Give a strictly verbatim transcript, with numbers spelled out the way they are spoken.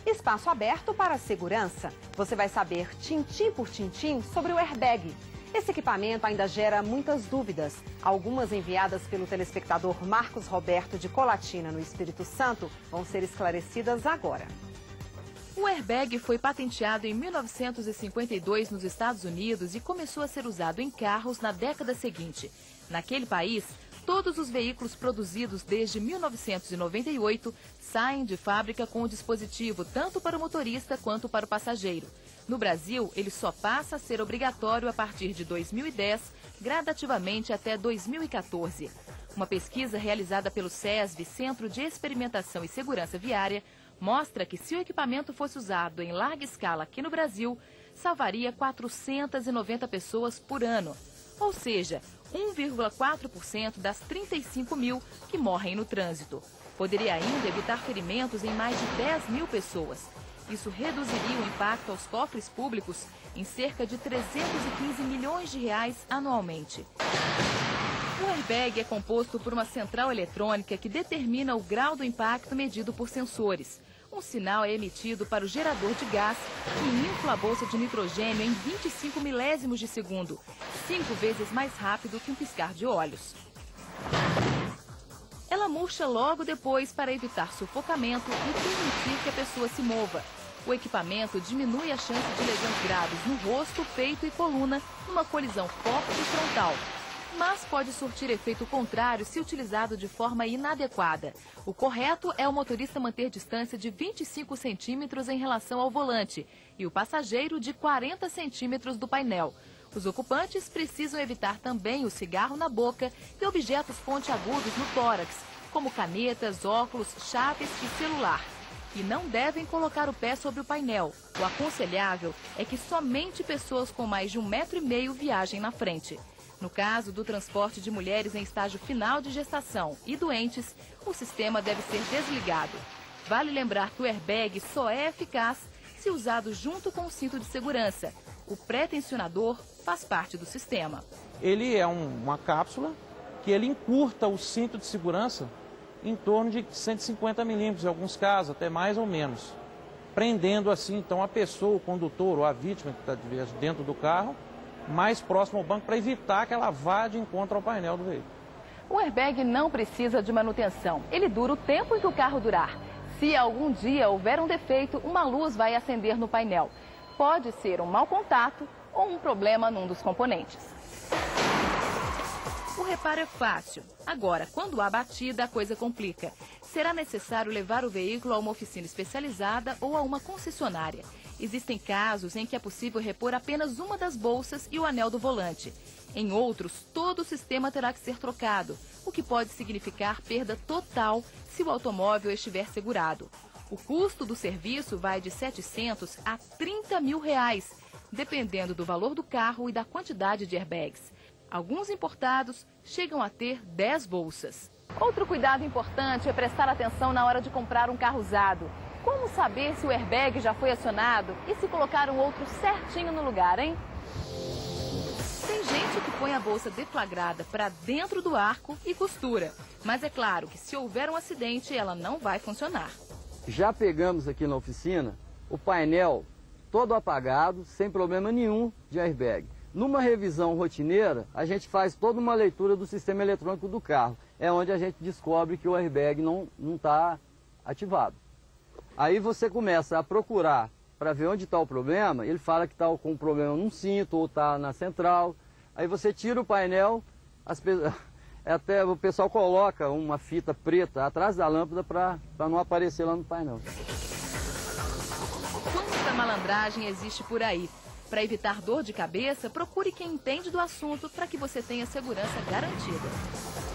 Espaço aberto para a segurança. Você vai saber tintim por tintim sobre o airbag. Esse equipamento ainda gera muitas dúvidas. Algumas enviadas pelo telespectador Marcos Roberto de Colatina, no Espírito Santo, vão ser esclarecidas agora. O airbag foi patenteado em mil novecentos e cinquenta e dois nos Estados Unidos e começou a ser usado em carros na década seguinte. Naquele país, todos os veículos produzidos desde mil novecentos e noventa e oito saem de fábrica com o dispositivo tanto para o motorista quanto para o passageiro. No Brasil, ele só passa a ser obrigatório a partir de dois mil e dez, gradativamente até dois mil e quatorze. Uma pesquisa realizada pelo SESV, Centro de Experimentação e Segurança Viária, mostra que se o equipamento fosse usado em larga escala aqui no Brasil, salvaria quatrocentas e noventa pessoas por ano. Ou seja, um vírgula quatro por cento das trinta e cinco mil que morrem no trânsito. Poderia ainda evitar ferimentos em mais de dez mil pessoas. Isso reduziria o impacto aos cofres públicos em cerca de trezentos e quinze milhões de reais anualmente. O airbag é composto por uma central eletrônica que determina o grau do impacto medido por sensores. Um sinal é emitido para o gerador de gás, que infla a bolsa de nitrogênio em vinte e cinco milésimos de segundo, cinco vezes mais rápido que um piscar de olhos. Ela murcha logo depois para evitar sufocamento e permitir que a pessoa se mova. O equipamento diminui a chance de lesões graves no rosto, peito e coluna numa colisão forte e frontal. Mas pode surtir efeito contrário se utilizado de forma inadequada. O correto é o motorista manter distância de vinte e cinco centímetros em relação ao volante e o passageiro de quarenta centímetros do painel. Os ocupantes precisam evitar também o cigarro na boca e objetos pontiagudos no tórax, como canetas, óculos, chaves e celular. E não devem colocar o pé sobre o painel. O aconselhável é que somente pessoas com mais de um metro e meio viajem na frente. No caso do transporte de mulheres em estágio final de gestação e doentes, o sistema deve ser desligado. Vale lembrar que o airbag só é eficaz se usado junto com o cinto de segurança. O pré-tensionador faz parte do sistema. Ele é um, uma cápsula que ele encurta o cinto de segurança em torno de cento e cinquenta milímetros, em alguns casos, até mais ou menos. Prendendo assim, então, a pessoa, o condutor ou a vítima que está dentro do carro, mais próximo ao banco para evitar que ela vá de encontro ao painel do veículo. O airbag não precisa de manutenção. Ele dura o tempo em que o carro durar. Se algum dia houver um defeito, uma luz vai acender no painel. Pode ser um mau contato ou um problema num dos componentes. O reparo é fácil. Agora, quando há batida, a coisa complica. Será necessário levar o veículo a uma oficina especializada ou a uma concessionária. Existem casos em que é possível repor apenas uma das bolsas e o anel do volante. Em outros, todo o sistema terá que ser trocado, o que pode significar perda total se o automóvel estiver segurado. O custo do serviço vai de setecentos a trinta mil reais, dependendo do valor do carro e da quantidade de airbags. Alguns importados chegam a ter dez bolsas. Outro cuidado importante é prestar atenção na hora de comprar um carro usado. Como saber se o airbag já foi acionado e se colocar um outro certinho no lugar, hein? Tem gente que põe a bolsa deflagrada para dentro do arco e costura. Mas é claro que se houver um acidente, ela não vai funcionar. Já pegamos aqui na oficina o painel todo apagado, sem problema nenhum de airbag. Numa revisão rotineira, a gente faz toda uma leitura do sistema eletrônico do carro. É onde a gente descobre que o airbag não não está ativado. Aí você começa a procurar para ver onde está o problema. Ele fala que está com um problema num cinto ou está na central. Aí você tira o painel, as pe... até o pessoal coloca uma fita preta atrás da lâmpada para não aparecer lá no painel. Quanta malandragem existe por aí? Para evitar dor de cabeça, procure quem entende do assunto para que você tenha segurança garantida.